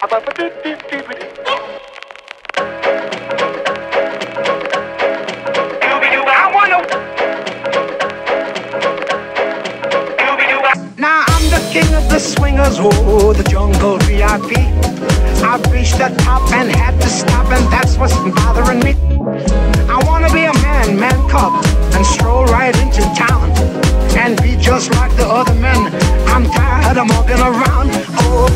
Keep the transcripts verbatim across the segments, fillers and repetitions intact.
Now I'm the king of the swingers, oh, the jungle V I P. I've reached the top and had to stop, and that's what's bothering me. I wanna be a man, man cub, and stroll right into town and be just like the other men. I'm tired of walking around. Oh,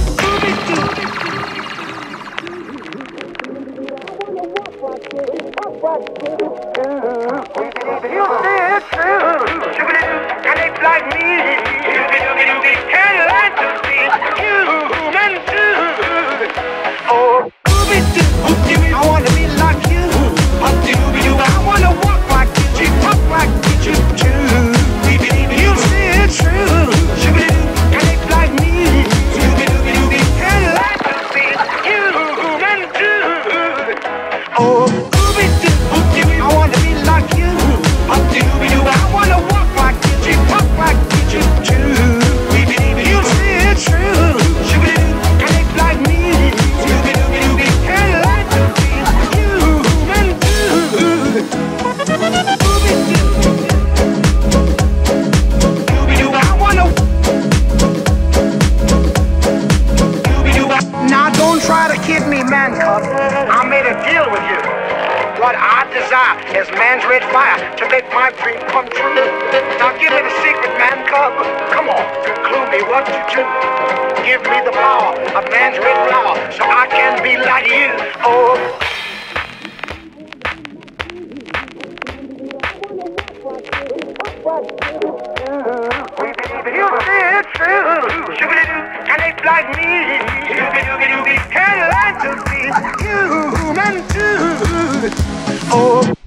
you see it true, and it's like me. Can't learn to be human too. Oh, I wanna be like you. I wanna walk like you, talk like you too. You see it true, and it's like me. Can't learn to be human too. Oh, I wanna be like you. I wanna walk like you, talk like you too. You see it true, and it's like me. Can't learn to be human too. I wanna. Now don't try to kid me, man cub. I made a deal with you. What I desire is man's red fire to make my dream come true. Now give me the secret, man cub. Come on, clue me what to do. Give me the power of man's red flower so I can be like you. Oh. You see it true, and it's like me. Can't learn to be human too. Oh.